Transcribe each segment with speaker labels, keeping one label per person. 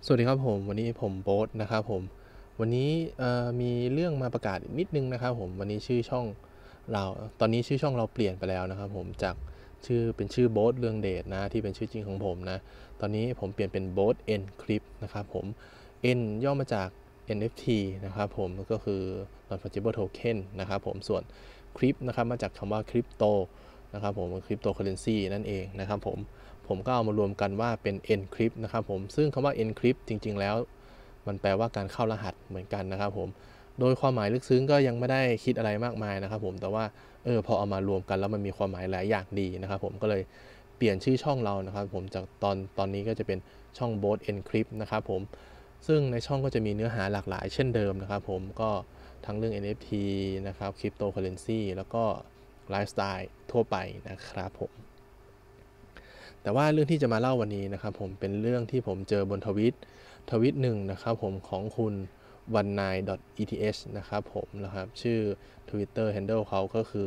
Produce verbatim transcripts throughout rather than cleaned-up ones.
Speaker 1: สวัสดีครับผมวันนี้ผมโบ๊ทนะครับผมวันนี้มีเรื่องมาประกาศนิดนึงนะครับผมวันนี้ชื่อช่องเราตอนนี้ชื่อช่องเราเปลี่ยนไปแล้วนะครับผมจากชื่อเป็นชื่อโบ๊ทเรืองเดชนะที่เป็นชื่อจริงของผมนะตอนนี้ผมเปลี่ยนเป็นโบ๊ท N Clip นะครับผม N ย่อมาจาก เอ็น เอฟ ที นะครับผมก็คือ non fungible token นะครับผมส่วน Clip นะครับมาจากคำว่า crypto นะครับผม cryptocurrency นั่นเองนะครับผมผมก็เอามารวมกันว่าเป็น encrypt นะครับผมซึ่งคำว่า encrypt จริงๆแล้วมันแปลว่าการเข้ารหัสเหมือนกันนะครับผมโดยความหมายลึกซึ้งก็ยังไม่ได้คิดอะไรมากมายนะครับผมแต่ว่าเออพอเอามารวมกันแล้วมันมีความหมายหลายอย่างดีนะครับผมก็เลยเปลี่ยนชื่อช่องเรานะครับผมจากตอนตอนนี้ก็จะเป็นช่อง Both Encrypt นะครับผมซึ่งในช่องก็จะมีเนื้อหาหลากหลายเช่นเดิมนะครับผมก็ทั้งเรื่อง เอ็น เอฟ ที นะครับ Cryptocurrency แล้วก็ไลฟ์สไตล์ทั่วไปนะครับผมแต่ว่าเรื่องที่จะมาเล่าวันนี้นะครับผมเป็นเรื่องที่ผมเจอบนทวิตทวิตหนึ่งนะครับผมของคุณวันไน .eth นะครับผมนะครับชื่อ Twitter handle เขาก็คือ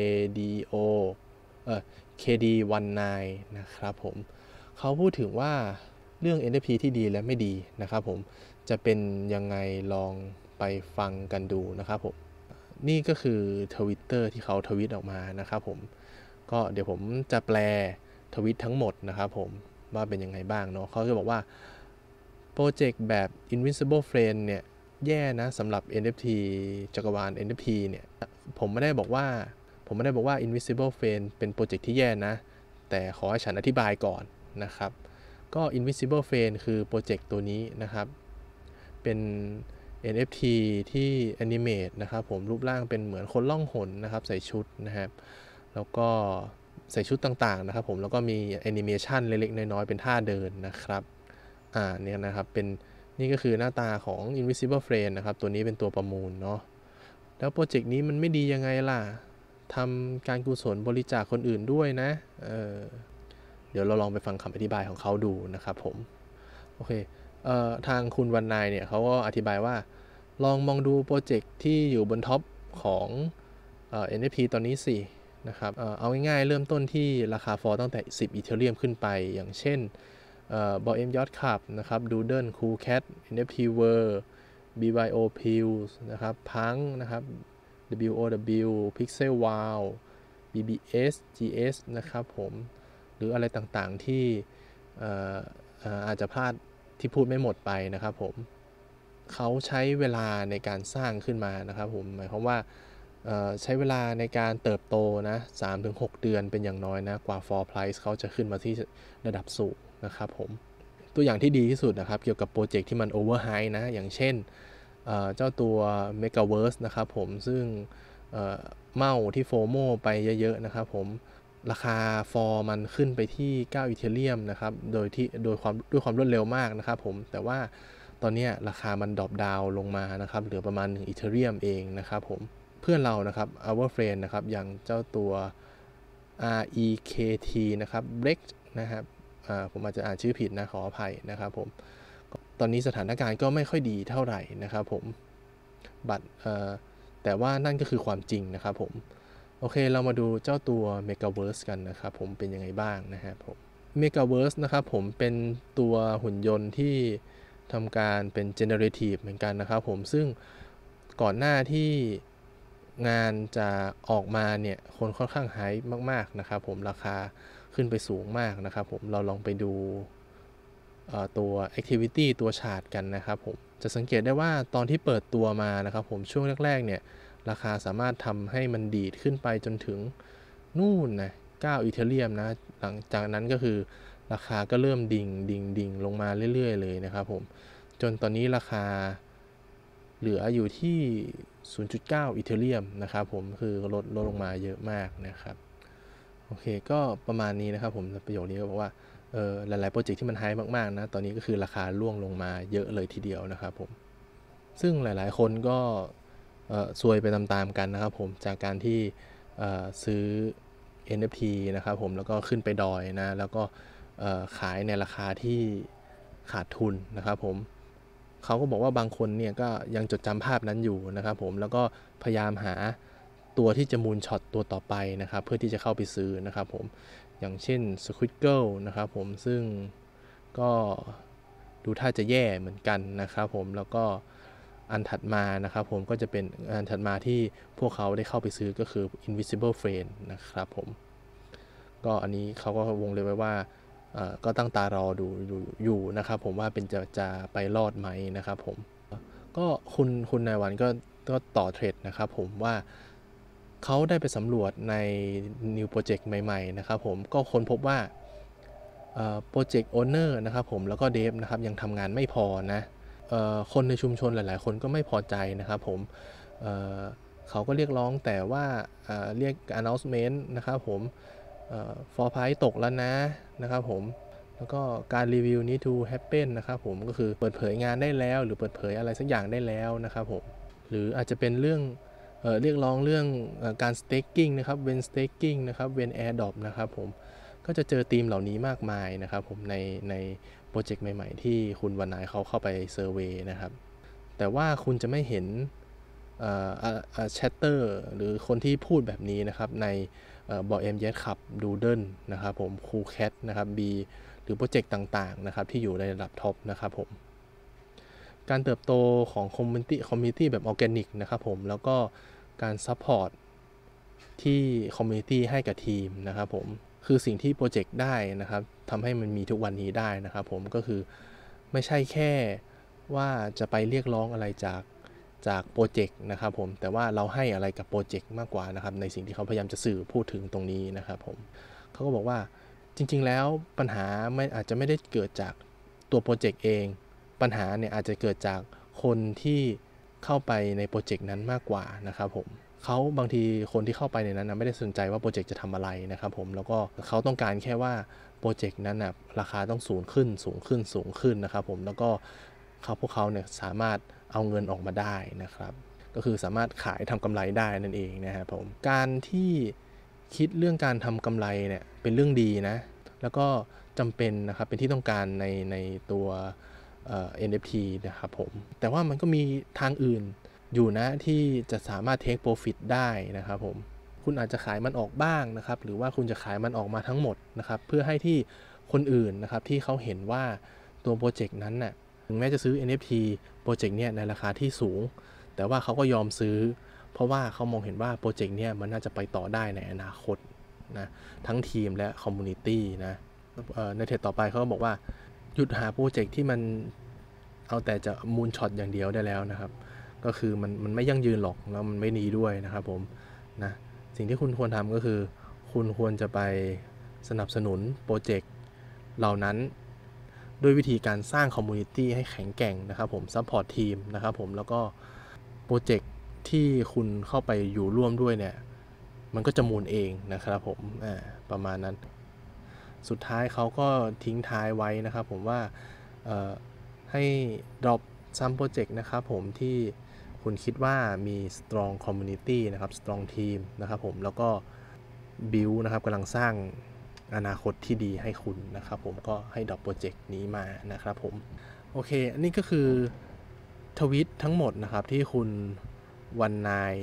Speaker 1: kdo เอ่อ เค ดี สิบเก้า นะครับผมเขาพูดถึงว่าเรื่อง เอ็น เอฟ ที ที่ดีและไม่ดีนะครับผมจะเป็นยังไงลองไปฟังกันดูนะครับผมนี่ก็คือ Twitter ที่เขาทวิตออกมานะครับผมก็เดี๋ยวผมจะแปลทวิตทั้งหมดนะครับผมว่าเป็นยังไงบ้างเนาะเขาจะบอกว่าโปรเจกต์แบบ Invincible Friend เนี่ยแย่นะสำหรับ เอ็น เอฟ ที จักรวาล เอ็น เอฟ ที เนี่ยผมไม่ได้บอกว่าผมไม่ได้บอกว่า Invincible Friend เป็นโปรเจกต์ที่แย่นะแต่ขอให้ฉันอธิบายก่อนนะครับก็ Invincible Friend คือโปรเจกต์ตัวนี้นะครับเป็น เอ็น เอฟ ที ที่แอนิเมตนะครับผมรูปร่างเป็นเหมือนคนล่องหนนะครับใส่ชุดนะครับแล้วก็ใส่ชุดต่างๆนะครับผมแล้วก็มีแอนิเมชันเล็กๆน้อยๆเป็นท่าเดินนะครับอ่าเนี่ยนะครับเป็นนี่ก็คือหน้าตาของ Invisible Friend นะครับตัวนี้เป็นตัวประมูลเนาะแล้วโปรเจกต์นี้มันไม่ดียังไงล่ะทำการกุศลบริจาคคนอื่นด้วยนะเออเดี๋ยวเราลองไปฟังคำอธิบายของเขาดูนะครับผมโอเคเอ่อทางคุณวันนายเนี่ยเขาก็อธิบายว่าลองมองดูโปรเจกต์ที่อยู่บนท็อปของเอ่อ เอ็น เอฟ ที ตอนนี้สินะครับเอ่อเอาง่ายๆเริ่มต้นที่ราคาฟอร์ตั้งแต่สิบอีเธเรียมขึ้นไปอย่างเช่นเอ่อบอเอ็มยอทคับนะครับดูเดิลคูลแคท เอ็น เอฟ ที World บี วาย โอ Pills นะครับพังนะครับ ดับเบิลยู โอ ดับเบิลยู Pixel Wow บี บี เอส จี เอส นะครับผมหรืออะไรต่างๆที่เอ่อเอ่ออาจจะพลาดที่พูดไม่หมดไปนะครับผมเขาใช้เวลาในการสร้างขึ้นมานะครับผมหมายความว่าใช้เวลาในการเติบโตนะ สามถึงหก เดือนเป็นอย่างน้อยนะกว่า floor price เขาจะขึ้นมาที่ระดับสูงนะครับผมตัวอย่างที่ดีที่สุดนะครับเกี่ยวกับโปรเจกต์ที่มัน overhype นะอย่างเช่นเจ้าตัว Megaverse นะครับผมซึ่งเมาที่โฟโมไปเยอะๆนะครับผมราคาฟอร์มันขึ้นไปที่เก้าอีเธเรียมนะครับโดยที่โดยความด้วยความรวดเร็วมากนะครับผมแต่ว่าตอนนี้ราคามันดรอปดาวลงมานะครับเหลือประมาณหนึ่งอีเธเรียมเองนะครับผมเพื่อนเรานะครับ our friend นะครับอย่างเจ้าตัว อาร์ อี เค ที นะครับ Break นะครับผมอาจจะอ่านชื่อผิดนะขออภัยนะครับผมตอนนี้สถานการณ์ก็ไม่ค่อยดีเท่าไหร่นะครับผมบัตรแต่ว่านั่นก็คือความจริงนะครับผมโอเคเรามาดูเจ้าตัว Megaverse กันนะครับผมเป็นยังไงบ้างนะครับผม Megaverse นะครับผมเป็นตัวหุ่นยนต์ที่ทำการเป็น generative เหมือนกันนะครับผมซึ่งก่อนหน้าที่งานจะออกมาเนี่ยคนค่อนข้างไฮป์มากๆนะครับผมราคาขึ้นไปสูงมากนะครับผมเราลองไปดูตัว activity ตัวชาร์ตกันนะครับผมจะสังเกตได้ว่าตอนที่เปิดตัวมานะครับผมช่วงแรกๆเนี่ยราคาสามารถทำให้มันดีดขึ้นไปจนถึงนู่นนะเก้าอีเธเรียมนะหลังจากนั้นก็คือราคาก็เริ่มดิ่งดิ่งดิ่งลงมาเรื่อยๆเลยนะครับผมจนตอนนี้ราคาเหลืออยู่ที่ ศูนย์จุดเก้า อีเธเรียมนะครับผมคือลดลดลงมาเยอะมากนะครับโอเคก็ประมาณนี้นะครับผมประโยคนี้ก็บอกว่าเออหลายๆโปรเจกต์ที่มันไฮมากๆนะตอนนี้ก็คือราคาร่วงลงมาเยอะเลยทีเดียวนะครับผมซึ่งหลายๆคนก็ซวยไปตามๆกันนะครับผมจากการที่ซื้อ เอ็น เอฟ ที นะครับผมแล้วก็ขึ้นไปดอยนะแล้วก็ขายในราคาที่ขาดทุนนะครับผมเขาก็บอกว่าบางคนเนี่ยก็ยังจดจำภาพนั้นอยู่นะครับผมแล้วก็พยายามหาตัวที่จะมูนช็อตตัวต่อไปนะครับเพื่อที่จะเข้าไปซื้อนะครับผมอย่างเช่น Squid Girl นะครับผมซึ่งก็ดูท่าจะแย่เหมือนกันนะครับผมแล้วก็อันถัดมานะครับผมก็จะเป็นอันถัดมาที่พวกเขาได้เข้าไปซื้อก็คือ Invisible Friend นะครับผมก็อันนี้เขาก็วงเล็บไว้ว่าก็ตั้งตารอดูอยู่นะครับผมว่าเป็นจะจะไปรอดไหมนะครับผมก็คุณคุณนายวันก็ก็ต่อเทรดนะครับผมว่าเขาได้ไปสำรวจใน New Project ใหม่ๆนะครับผมก็ค้นพบว่าโปรเจกต์โอเนอร์นะครับผมแล้วก็เดฟนะครับยังทำงานไม่พอนะคนในชุมชนหลายๆคนก็ไม่พอใจนะครับผมเ, เขาก็เรียกร้องแต่ว่าเรียก announcement นะครับผมฟอร์ไพรส์ตกแล้วนะนะครับผมแล้วก็การรีวิวนี้ to happen นะครับผมก็คือเปิดเผยงานได้แล้วหรือเปิดเผยอะไรสักอย่างได้แล้วนะครับผมหรืออาจจะเป็นเรื่องเอ่อเรียกร้องเรื่องการ staking นะครับ when staking นะครับ when airdrop นะครับผมก็จะเจอธีมเหล่านี้มากมายนะครับผมในในโปรเจกต์ใหม่ๆที่คุณวันนายเขาเข้าไปเซอร์เวย์นะครับแต่ว่าคุณจะไม่เห็นแชทเตอร์หรือคนที่พูดแบบนี้นะครับในบอเอ็มเยสขับดูเดิลนะครับผมคูแคทนะครับ B หรือโปรเจกต์ต่างๆนะครับที่อยู่ในระดับท็อปนะครับผมการเติบโตของคอมมูนิตี้คอมมูนิตี้แบบออร์แกนิกนะครับผมแล้วก็การซัพพอร์ตที่คอมมูนิตี้ให้กับทีมนะครับผมคือสิ่งที่โปรเจกต์ได้นะครับทำให้มันมีทุกวันนี้ได้นะครับผมก็คือไม่ใช่แค่ว่าจะไปเรียกร้องอะไรจากจากโปรเจกต์นะครับผมแต่ว่าเราให้อะไรกับโปรเจกต์มากกว่านะครับในสิ่งที่เขาพยายามจะสื่อพูดถึงตรงนี้นะครับผมเขาก็บอกว่าจริงๆแล้วปัญหาไม่อาจจะไม่ได้เกิดจากตัวโปรเจกต์เองปัญหาเนี่ยอาจจะเกิดจากคนที่เข้าไปในโปรเจกต์นั้นมากกว่านะครับผมเขาบางทีคนที่เข้าไปในนั้นนะไม่ได้สนใจว่าโปรเจกต์จะทำอะไรนะครับผมแล้วก็เขาต้องการแค่ว่าโปรเจกต์นั้นนะราคาต้องสูงขึ้นสูงขึ้นสูงขึ้นนะครับผมแล้วก็เขาพวกเขาเนี่ยสามารถเอาเงินออกมาได้นะครับก็คือสามารถขายทำกำไรได้นั่นเองนะครับผมการที่คิดเรื่องการทำกำไรเนี่ยเป็นเรื่องดีนะแล้วก็จำเป็นนะครับเป็นที่ต้องการในในตัวเอ่อ เอ็น เอฟ ที นะครับผมแต่ว่ามันก็มีทางอื่นอยู่นะที่จะสามารถ take profit ได้นะครับผมคุณอาจจะขายมันออกบ้างนะครับหรือว่าคุณจะขายมันออกมาทั้งหมดนะครับเพื่อให้ที่คนอื่นนะครับที่เขาเห็นว่าตัวโปรเจกต์นั้นน่ะถึงแม้จะซื้อ เอ็น เอฟ ที โปรเจกต์เนี้ยในราคาที่สูงแต่ว่าเขาก็ยอมซื้อเพราะว่าเขามองเห็นว่าโปรเจกต์เนี้ยมันน่าจะไปต่อได้ในอนาคตนะทั้งทีมและคอมมูนิตี้นะในเทรดต่อไปเขาก็บอกว่าหยุดหาโปรเจกต์ที่มันเอาแต่จะมูนช็อตอย่างเดียวได้แล้วนะครับก็คือมันมันไม่ยั่งยืนหรอกแล้วมันไม่ดีด้วยนะครับผมนะสิ่งที่คุณควรทำก็คือคุณควรจะไปสนับสนุนโปรเจกต์เหล่านั้นด้วยวิธีการสร้างคอมมูนิตี้ให้แข็งแกร่งนะครับผมซัพพอร์ตทีมนะครับผมแล้วก็โปรเจกต์ที่คุณเข้าไปอยู่ร่วมด้วยเนี่ยมันก็จะมูลเองนะครับผมอ่าประมาณนั้นสุดท้ายเขาก็ทิ้งท้ายไว้นะครับผมว่าให้ drop some project นะครับผมที่คุณคิดว่ามี strong community นะครับ strong team นะครับผมแล้วก็ build นะครับกำลังสร้างอนาคตที่ดีให้คุณนะครับผมก็ให้ drop project นี้มานะครับผมโอเคอันนี้ก็คือทวีตทั้งหมดนะครับที่คุณวันนาย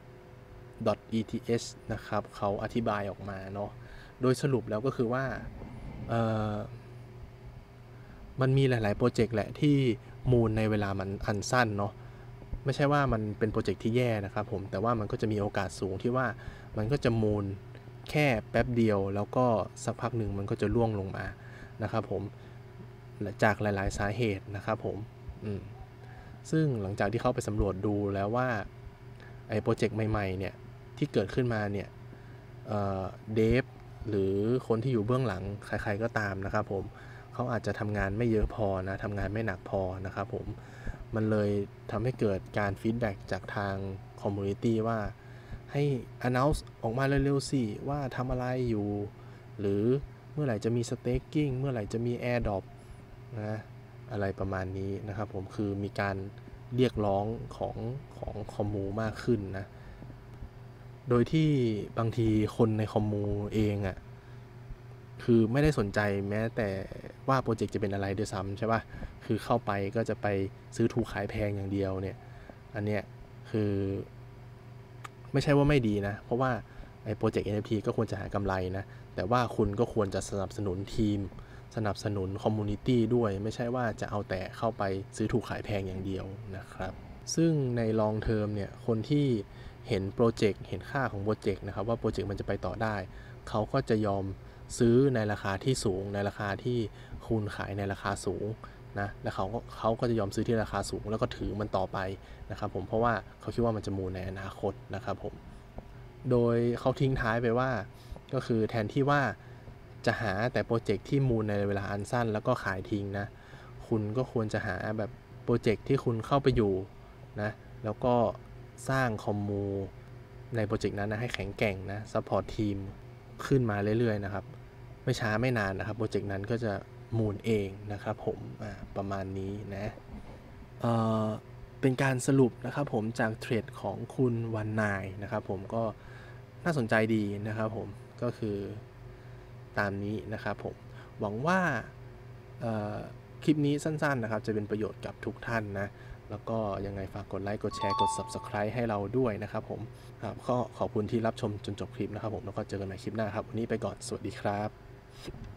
Speaker 1: .eth นะครับเขาอธิบายออกมาเนาะโดยสรุปแล้วก็คือว่าเอ่อมันมีหลายๆโปรเจกต์แหละที่มูลในเวลามันอันสั้นเนาะไม่ใช่ว่ามันเป็นโปรเจกต์ที่แย่นะครับผมแต่ว่ามันก็จะมีโอกาสสูงที่ว่ามันก็จะมูลแค่แป๊บเดียวแล้วก็สักพักหนึ่งมันก็จะร่วงลงมานะครับผมจากหลายๆสาเหตุนะครับผมอืมซึ่งหลังจากที่เขาไปสำรวจดูแล้วว่าไอ้โปรเจกต์ใหม่ๆเนี่ยที่เกิดขึ้นมาเนี่ยเอ่อเดฟหรือคนที่อยู่เบื้องหลังใครๆก็ตามนะครับผมเขาอาจจะทำงานไม่เยอะพอนะทำงานไม่หนักพอนะครับผมมันเลยทำให้เกิดการฟีดแบ็กจากทางคอมมูนิตี้ว่าให้ announce ออกมาเร็วๆสิว่าทำอะไรอยู่หรือเมื่อไหร่จะมี staking เมื่อไหร่จะมี airdrop นะอะไรประมาณนี้นะครับผมคือมีการเรียกร้องของของคอมมูมากขึ้นนะโดยที่บางทีคนในคอมมูเองอ่ะคือไม่ได้สนใจแม้แต่ว่าโปรเจกต์จะเป็นอะไรด้วยซ้ำใช่ป่ะคือเข้าไปก็จะไปซื้อถูกขายแพงอย่างเดียวเนี่ยอันเนี้ยคือไม่ใช่ว่าไม่ดีนะเพราะว่าไอ้โปรเจกต์ เอ็น เอฟ ที ก็ควรจะหากำไรนะแต่ว่าคุณก็ควรจะสนับสนุนทีมสนับสนุนคอมมูนิตี้ด้วยไม่ใช่ว่าจะเอาแต่เข้าไปซื้อถูกขายแพงอย่างเดียวนะครับซึ่งในลองเทอมเนี่ยคนที่เห็นโปรเจกต์เห็นค่าของโปรเจกต์นะครับว่าโปรเจกต์มันจะไปต่อได้เขาก็จะยอมซื้อในราคาที่สูงในราคาที่คุณขายในราคาสูงนะแล้วเขาก็เขาก็จะยอมซื้อที่ราคาสูงแล้วก็ถือมันต่อไปนะครับผมเพราะว่าเขาคิดว่ามันจะมูลในอนาคตนะครับผมโดยเขาทิ้งท้ายไปว่าก็คือแทนที่ว่าจะหาแต่โปรเจกต์ที่มูลในเวลาอันสั้นแล้วก็ขายทิ้งนะคุณก็ควรจะหาแบบโปรเจกต์ที่คุณเข้าไปอยู่นะแล้วก็สร้างคอมมูในโปรเจกต์นั้นนะให้แข็งแกร่งนะซัพพอร์ตทีมขึ้นมาเรื่อยๆนะครับไม่ช้าไม่นานนะครับโปรเจกต์นั้นก็จะมูลเองนะครับผมประมาณนี้นะเอ่อเป็นการสรุปนะครับผมจากเทรดของคุณวันนายนะครับผมก็น่าสนใจดีนะครับผมก็คือตามนี้นะครับผมหวังว่าคลิปนี้สั้นๆนะครับจะเป็นประโยชน์กับทุกท่านนะแล้วก็ยังไงฝากกดไลค์กดแชร์กด ซับสไครบ์ ให้เราด้วยนะครับผมครับก็ขอบคุณที่รับชมจนจบคลิปนะครับผมแล้วก็เจอกันใหม่คลิปหน้าครับวันนี้ไปก่อนสวัสดีครับ